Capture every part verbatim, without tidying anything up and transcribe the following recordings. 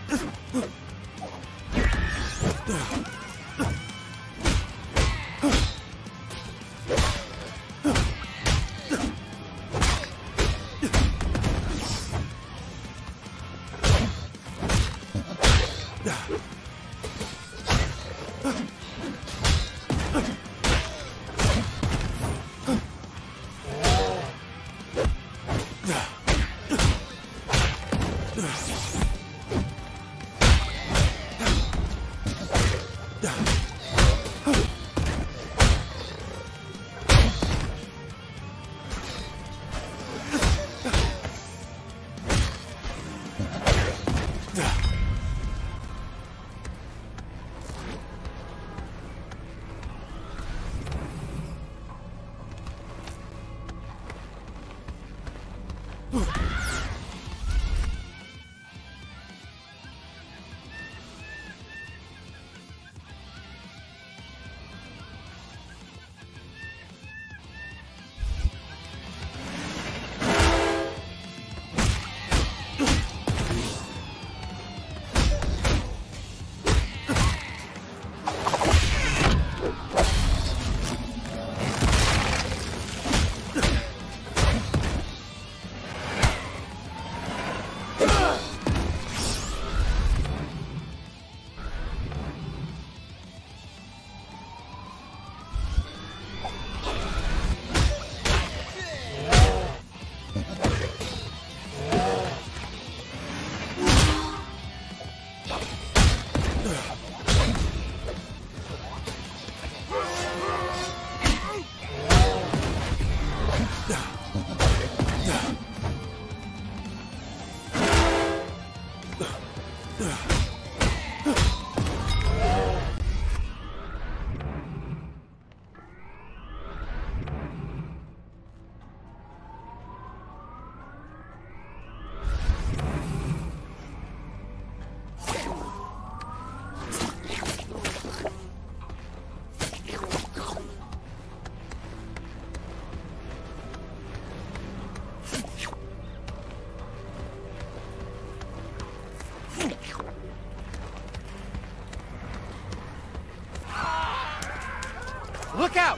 Look out!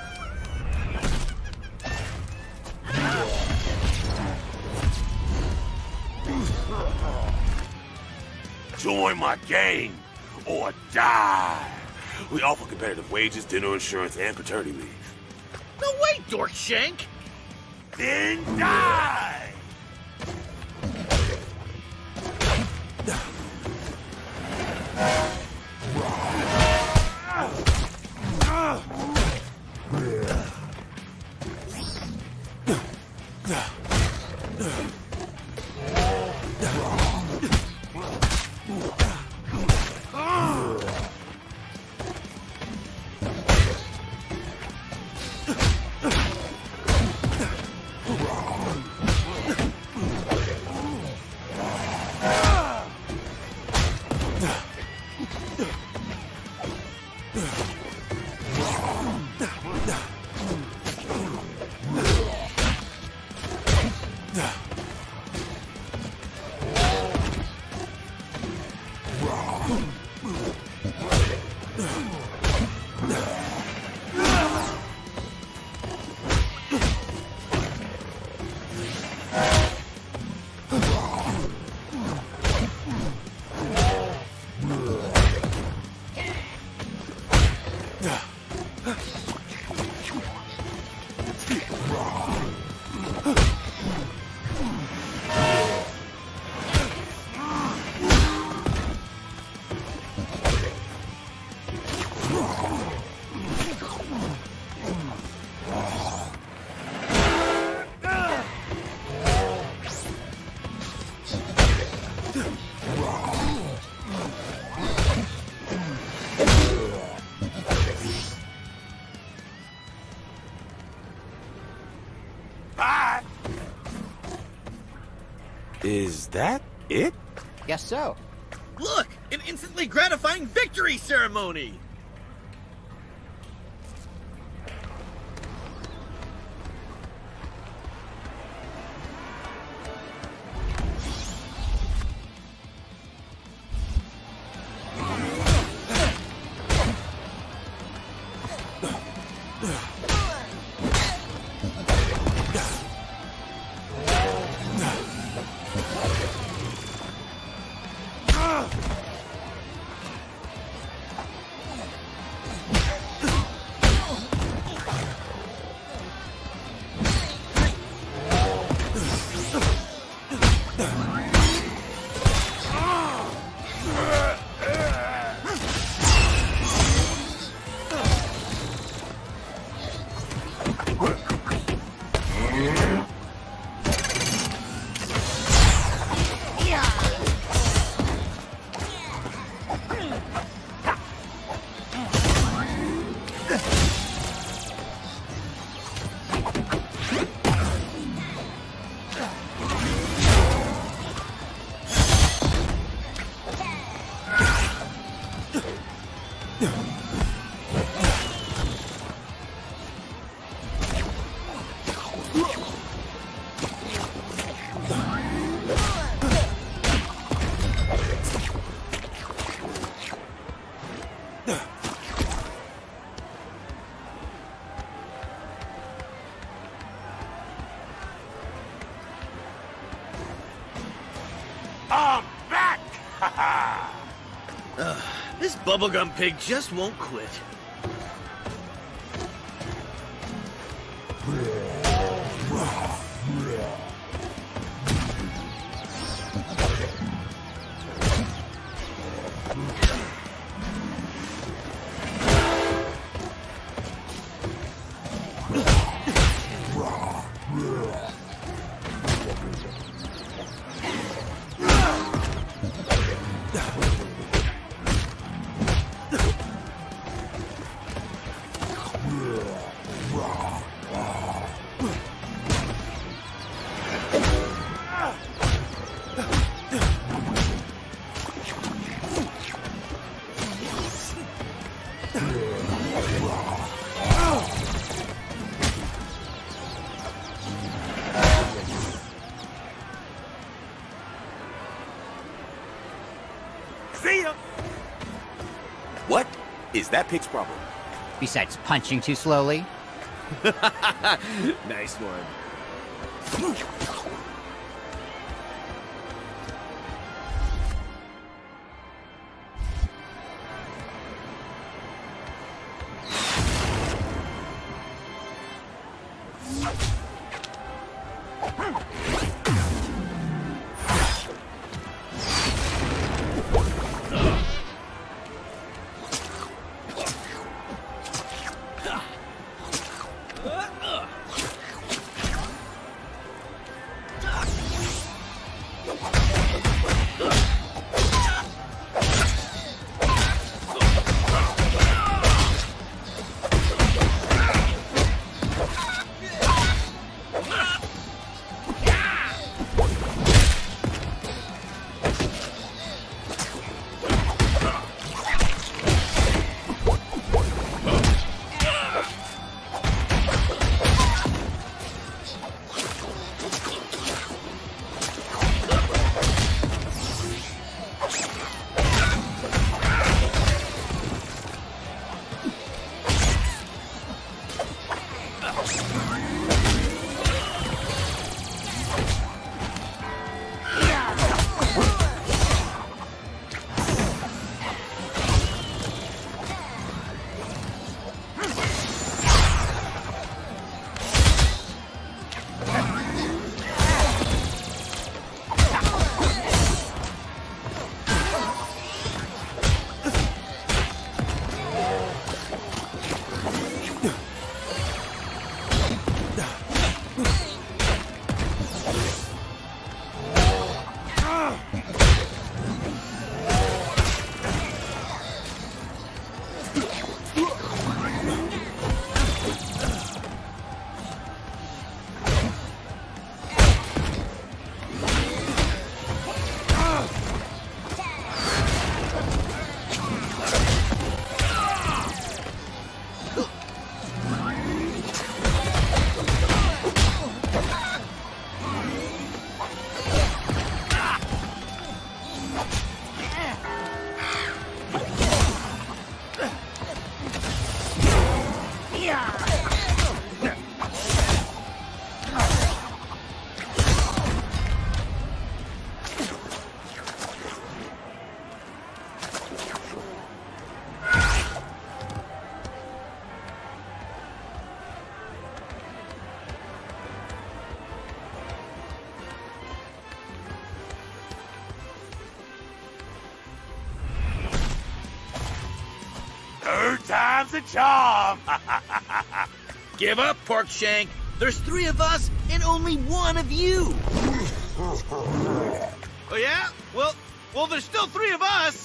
Join my gang or die. We offer competitive wages, dinner insurance, and paternity leave. No way, Dorkshank! Then die! Is that it? Guess so. Look! An instantly gratifying victory ceremony! I'm back! uh, this bubblegum pig just won't quit. See ya! What is that pig's problem? Besides punching too slowly? Nice one. time's a charm. Give up, Pork Shank. There's three of us and only one of you. Oh, yeah? Well, well, there's still three of us.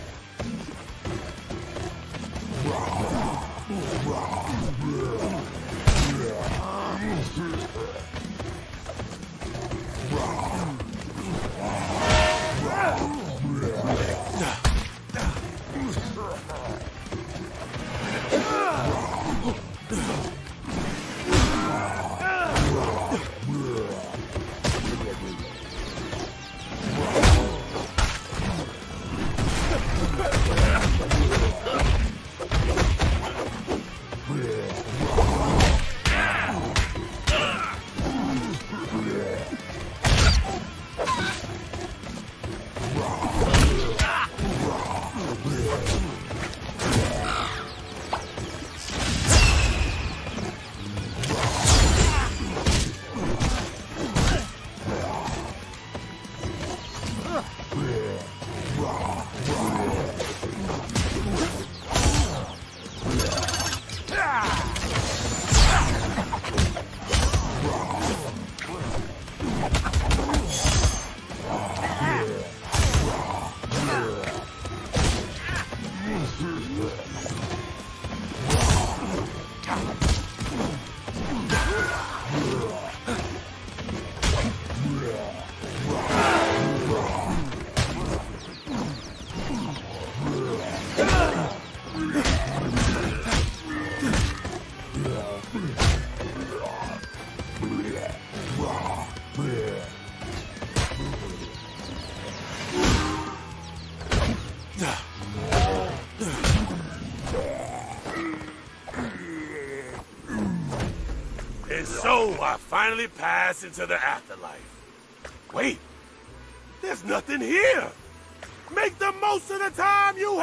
And so I finally pass into the afterlife. Wait, there's nothing here. Make the most of the time you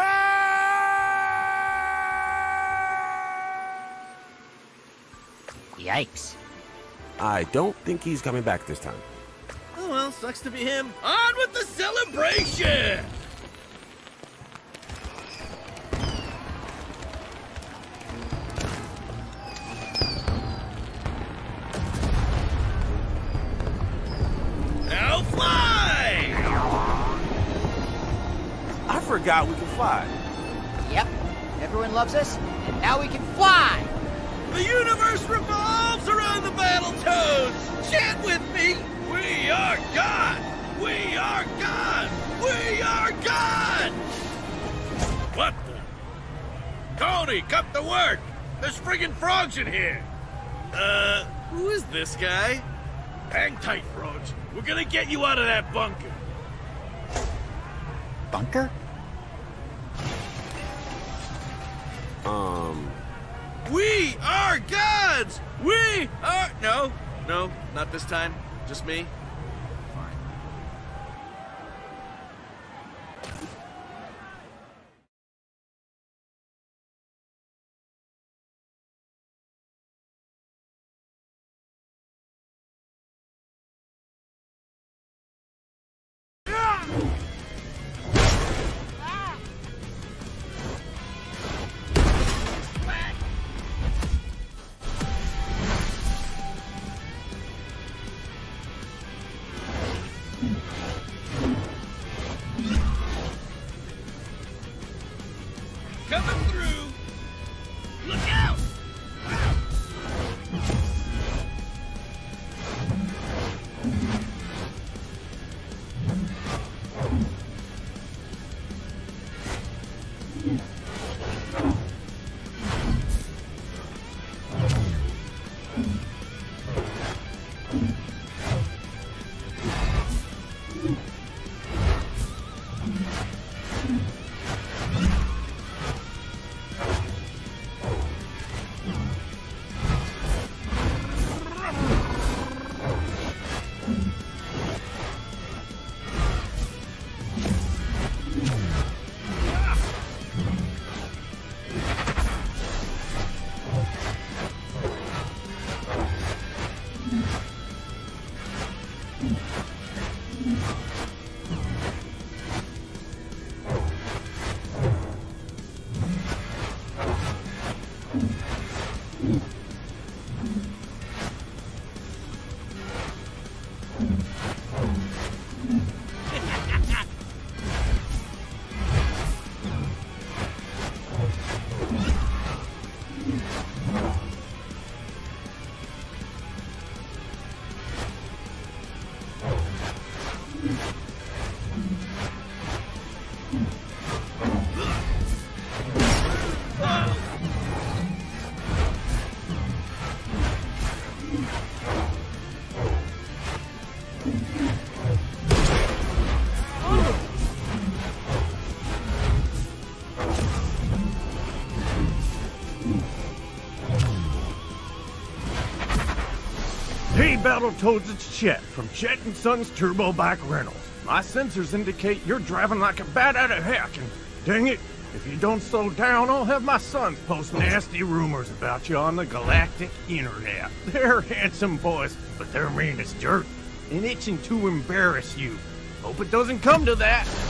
have! Yikes. I don't think he's coming back this time. Oh, well, sucks to be him. On with the celebration! Now fly! I forgot we can fly. Yep. Everyone loves us, and now we can fly! The universe revolves around the Battletoads! Chant with me! We are God! We are God! We are God! What the? Cody, cut the work! There's friggin' frogs in here! Uh, who is this guy? Hang tight, frogs. We're gonna get you out of that bunker. Bunker? Um... We are gods! We are... No, no, not this time. Just me. Fine. Coming through! Look out! Hey, Battletoads, it's Chet from Chet and Sons Turbo Bike Rentals. My sensors indicate you're driving like a bat out of heck, and dang it, if you don't slow down, I'll have my sons post nasty rumors about you on the galactic internet. They're handsome boys, but they're mean as dirt and itching to embarrass you. Hope it doesn't come to that.